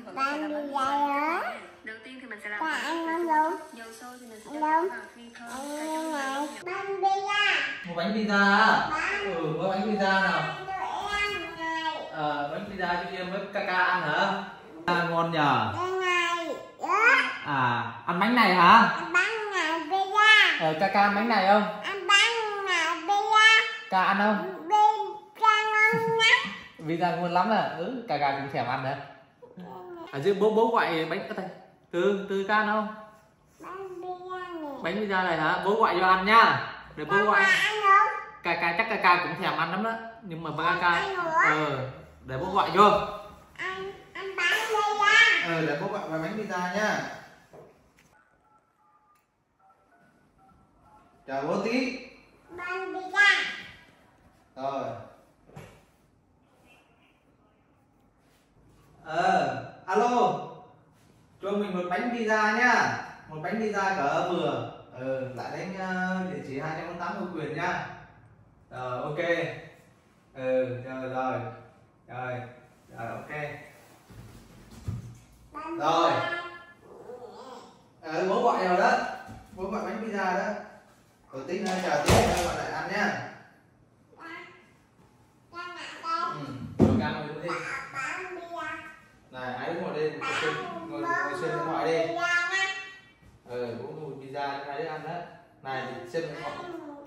vẫn có thể làm bánh pizza. Đầu tiên thì mình sẽ làm dầu sôi thì mình sẽ cho vào phi thơm, bánh pizza. Mua bánh pizza á? Mua bánh pizza nào? Bánh pizza cho em với Kaka ăn hả? Ngon nhờ. Ăn bánh này hả? Bánh này pizza. Kaka ăn bánh này không? Ăn bánh này pizza. Kaka ăn không? Pizza ngon lắm. Pizza ngon lắm à? Kaka cũng thèm ăn đấy. Ở dưới bố gọi bánh cái này. Từ Kaka ăn không? Bánh pizza này. Bánh pizza này hả? Bố gọi cho ăn nhá. Để bố gọi. Ăn không? Kaka chắc Kaka cũng thèm ăn lắm đó. Nhưng mà Kaka để bố gọi cho. Ăn bánh pizza. Để bố gọi vào bánh pizza nhá. Chào bố tí. Bánh pizza. Rồi. Alo. Cho mình một bánh pizza nhá. Một bánh pizza cỡ vừa. Lại đánh địa chỉ 208 Ngô Quyền nhá. Rồi ok. Rồi. Ok. Rồi. Bố gọi rồi đó. Bố gọi bánh pizza đó. Rồi tính chào tí gọi lại ăn nhá. Rồi ăn ngồi đi. Này, ai đứng ngồi đi, ngồi xem điện thoại đi. Bố ngồi pizza cho hai đứa ăn đó. Này, xem điện thoại.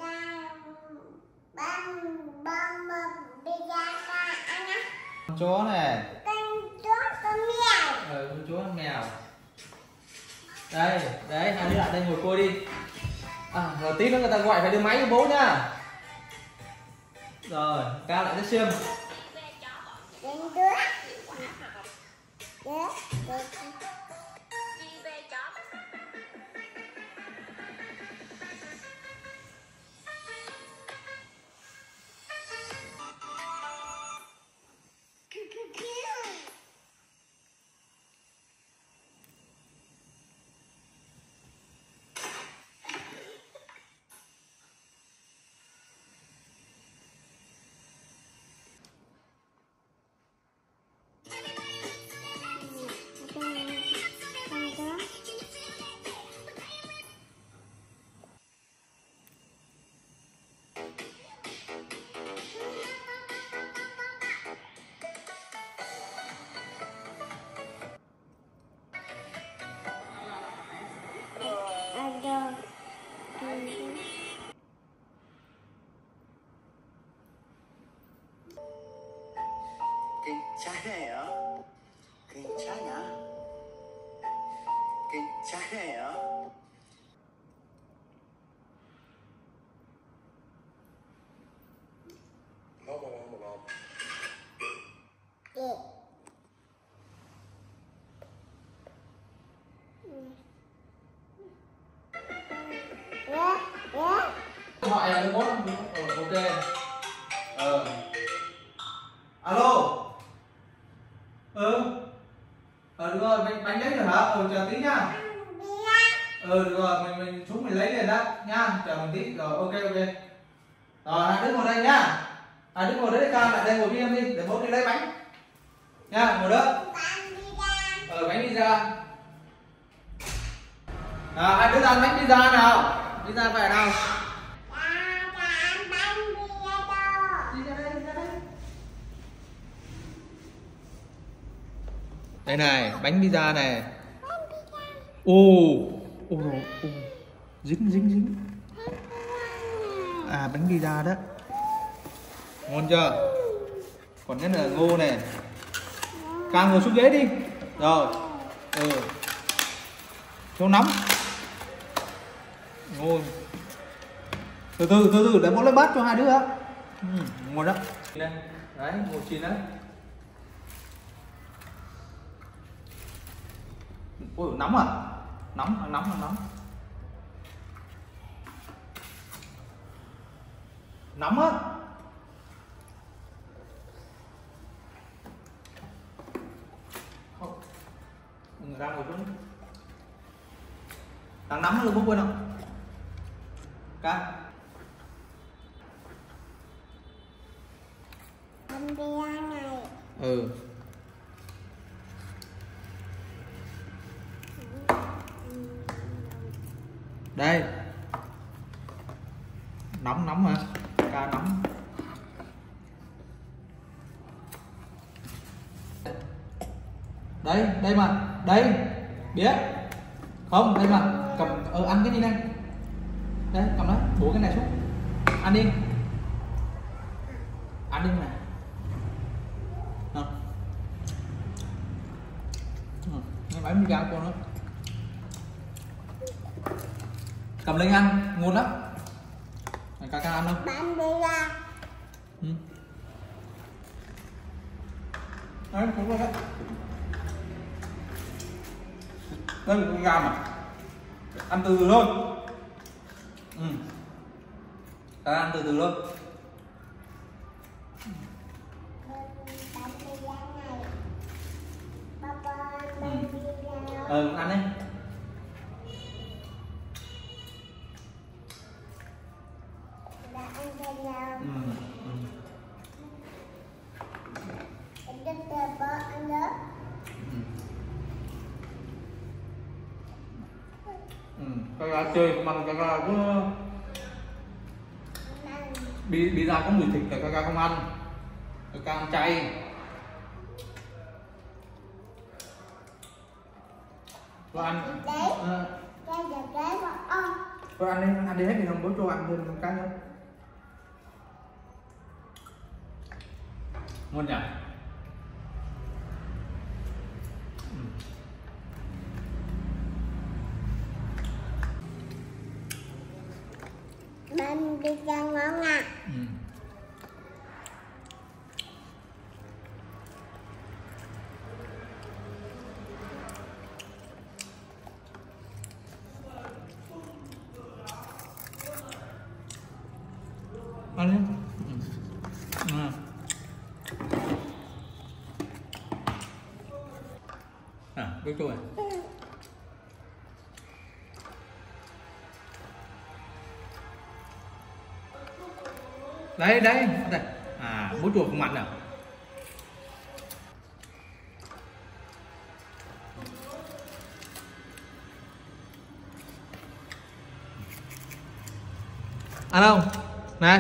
Con chó này. Con chó con mèo. Con chó con mèo. Đây, đấy, hai đứa lại đây ngồi coi đi. Rồi tí nữa người ta gọi phải đưa máy cho bố nhá. Rồi, cao lại nó xem. 괜찮아요? 괜찮아? 괜찮아요? 먹어. Gọi là bố. Ok. Alo. Được rồi, bánh lấy rồi hả? Chờ tí nhá. Được rồi, mình xuống mình lấy liền đó nhá. Chờ mình tí. Rồi ok. Rồi hai đứa ngồi đây nhá. Hai đứa ngồi đấy, Cao lại đây ngồi với em đi để bố đi lấy bánh. Nha, ngồi đó. Bánh pizza. Hai đứa ăn bánh pizza nào. Pizza phải nào. Đây này, bánh pizza này. Dính. Bánh pizza đó. Ngon chưa? Còn cái là ngô này. Càng ngồi xuống ghế đi. Rồi. Cho nóng. Ngô. Từ từ để bố lấy bát cho hai đứa. Ngồi đó. Đấy, ngồi chín đấy. Ôi nóng à? Nóng. Nóng á. Người ra ngồi xuống. Đang nóng luôn bố quên không? Cá. Bánh pizza này. Đây. Nóng hả? Ca nóng. Đây mà. Đây. Biết. Không, đây mà. Cầm ăn cái đi này. Đấy, cầm đó, bổ cái này xuống. Ăn đi. Ăn đi này. Nghe bánh mì gà con nữa. Cầm lên ăn, ngon lắm. Này ca ăn không? Bạn đi ra. Đấy, cũng rồi đấy. Đây con gà mà. Ăn từ từ thôi. Ca ăn từ từ thôi. Bạn đi ra này. Papa, bạn đi ra. Ăn đi. Đã ăn cái nào? Em rất là bơ ăn đó. Cái gà chơi mà cái gà cứ bị ra có mùi thịt là cái gà không ăn. Cái gà ăn chay. Cô ăn. Đấy. Cái là cái mà Cô ăn đi hết thì không bố cho ăn thêm một cái nữa. Ngon nhỉ? bạn đi ra ngon à. Ăn đi. Biết chưa rồi. Đây. Bố chuột không ăn nào. Ăn không? Này.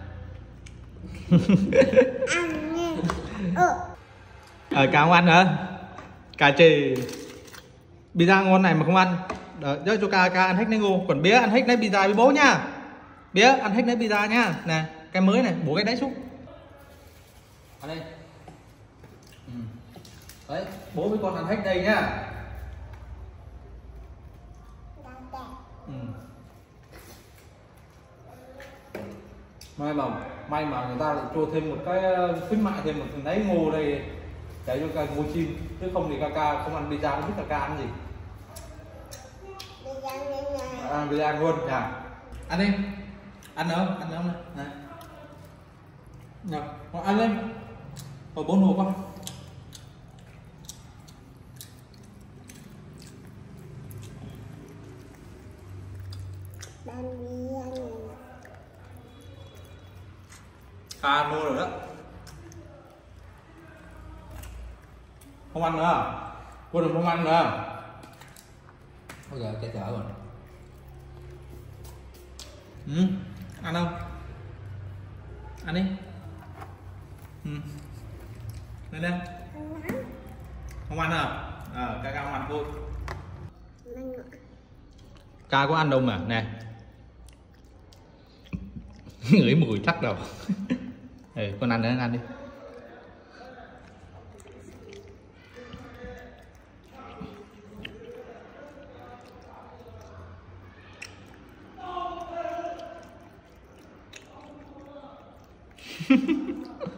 Ăn nè. Cả không ăn hả? Cả chì pizza ngon này mà không ăn. Đó, cho ca ăn hết lấy ngô. Còn Bía ăn hết lấy pizza với bố nha. Bía ăn hết lấy pizza nha. Nè, cái mới này, bố cái đấy xuống. Ăn đây. Đấy, bố với con ăn hết đây nhá. May mà người ta lại cho thêm một cái khuyến mại thêm một lấy ngô đây để cho ca ngô chim, chứ không thì ca không ăn pizza, không biết ca ăn gì. Ăn pizza luôn nhỉ. Ăn đi. Ăn nữa này. Nhờ, ăn lên. Rồi 4 hộp con. Bạn đi ra này. Ca mua rồi đó. Không ăn nữa à? Cô đừng không ăn nữa. Bây giờ cái chở rồi. Ăn không? Ăn đi. Lên. Không ăn à? Ca không ăn thôi. Ca có ăn đâu mà, nè. Ngửi mùi thắt đầu. Con ăn nữa, ăn đi.